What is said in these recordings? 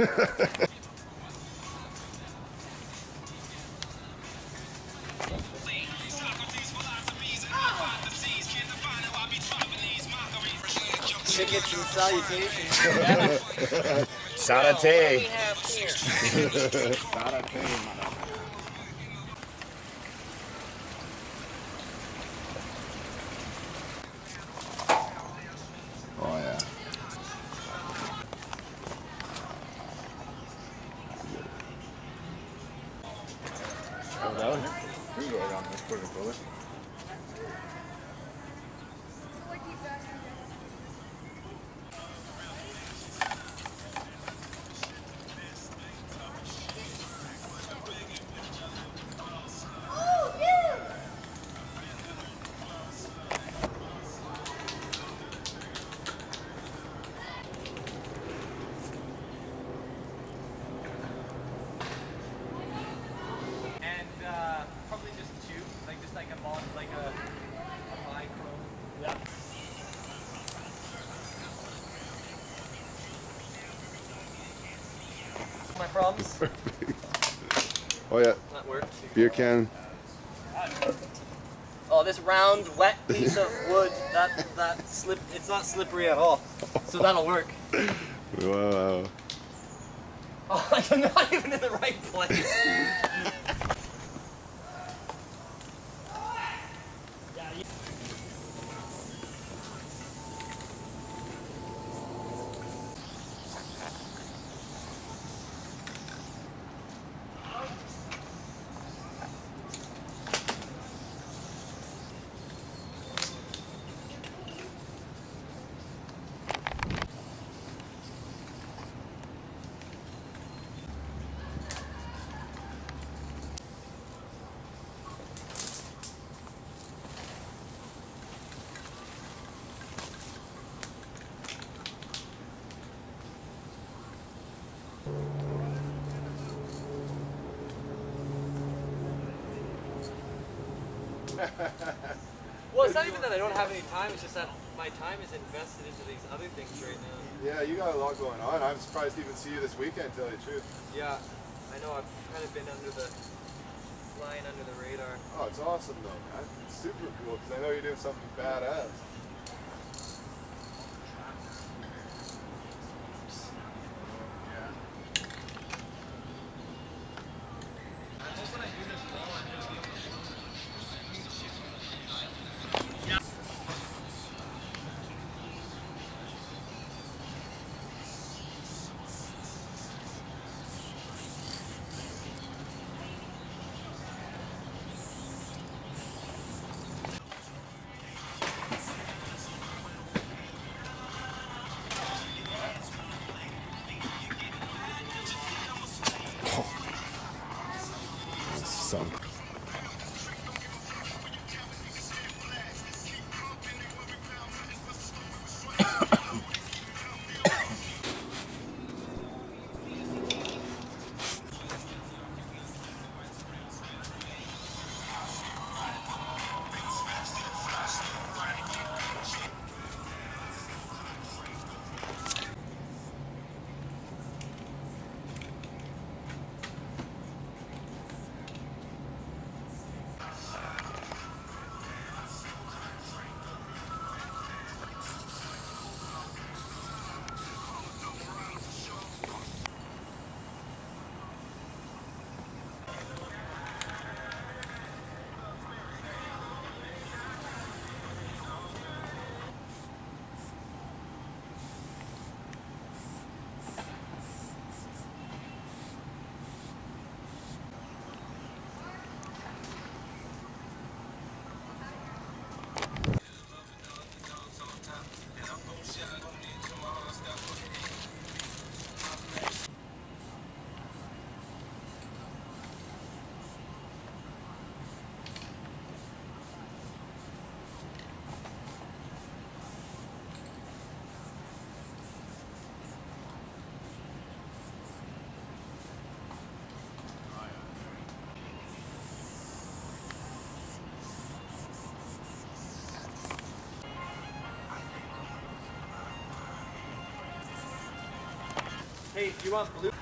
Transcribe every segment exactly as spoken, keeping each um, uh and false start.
Tickets and salutations. Sarate. Oh yeah. Oh, that one? Food right on this quarter bullet. Probably just two, like just like a mod, like a, a micro. Yeah. My problems. Oh yeah. That worked. Beer can. Oh, this round, wet piece of wood, that that slip, it's not slippery at all. So that'll work. Wow. Oh, I'm not even in the right place. Well, it's not even that I don't have any time, it's just that my time is invested into these other things right now. Yeah, you got a lot going on. I'm surprised to even see you this weekend, to tell you the truth. Yeah, I know, I've kind of been under the, flying under the radar. Oh, it's awesome though, man. It's super cool, because I know you're doing something badass. Sunk. Hey, do you want blue?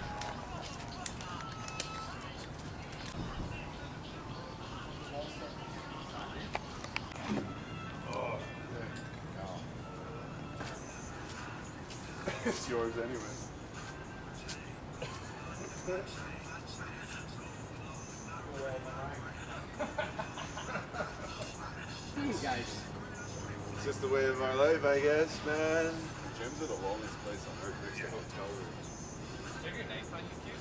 Oh, yeah. It's yours anyway. Guys. It's just the way of our life, I guess, man. The gyms are the loneliest place on earth next to hotel rooms. Take your knife on you, kid.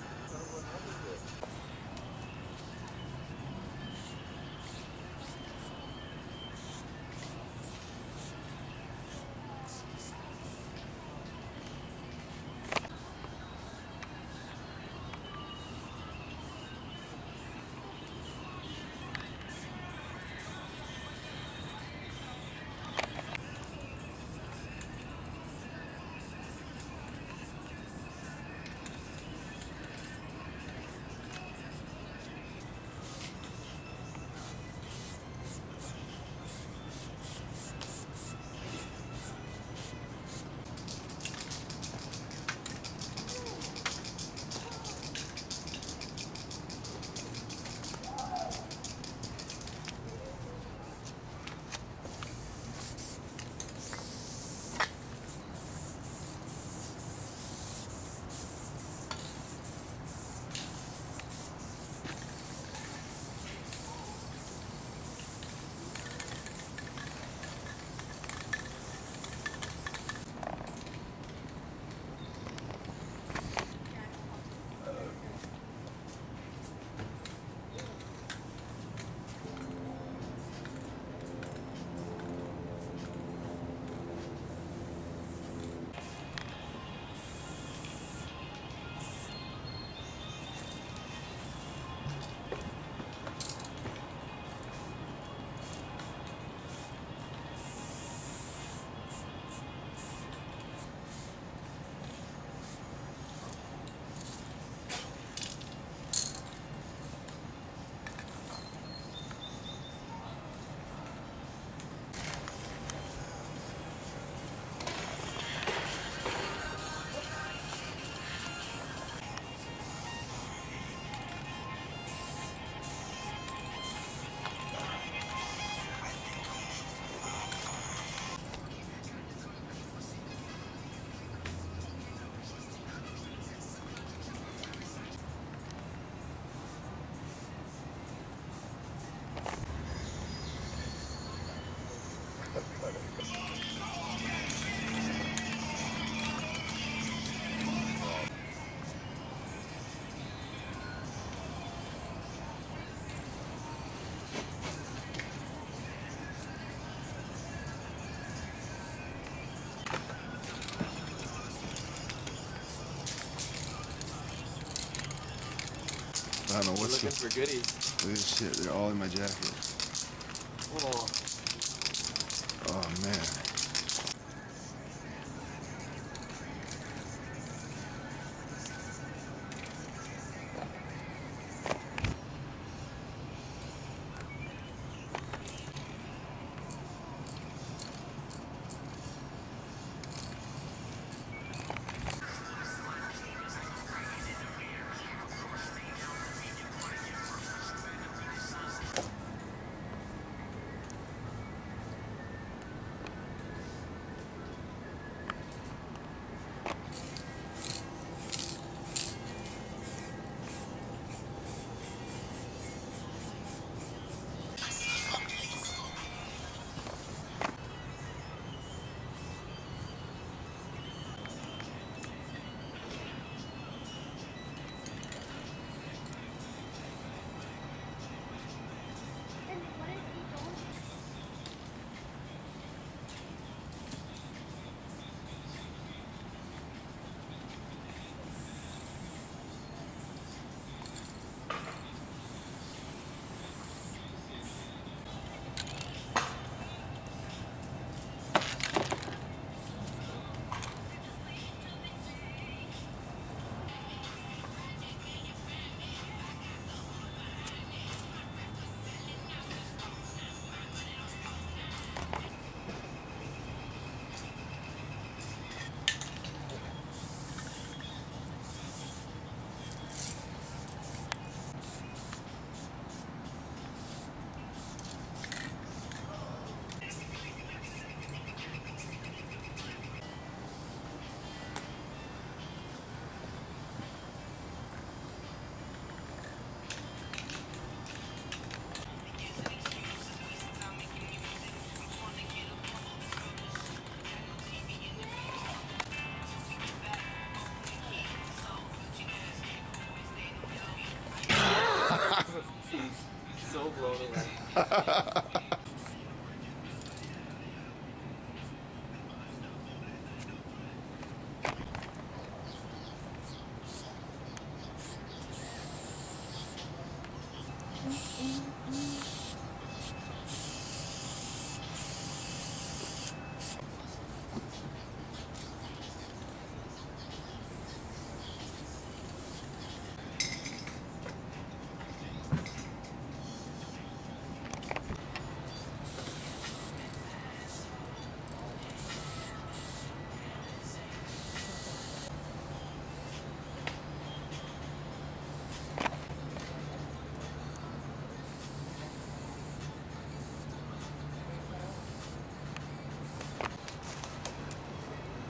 I don't know We're what's looking for goodies. Look at this shit. They're all in my jacket. Oh. Oh man.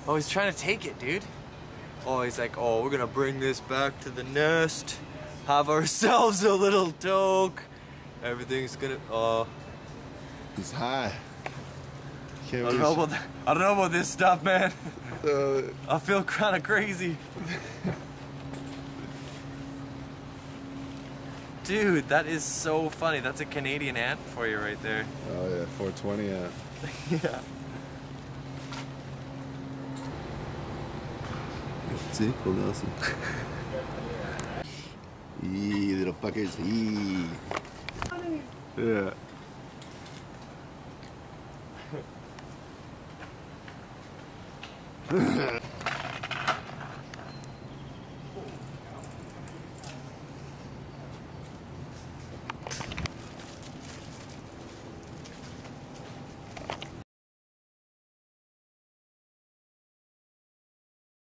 Oh, he's trying to take it, dude. Oh, he's like, oh, we're gonna bring this back to the nest, have ourselves a little dog. Everything's gonna, oh. He's high. Can't I don't know about that. I don't know about this stuff, man. Uh, I feel kind of crazy. Dude, that is so funny. That's a Canadian ant for you right there. oh yeah, four twenty ant. Yeah. See, full Nelson. Eee, little fuckers. Eee. Yeah.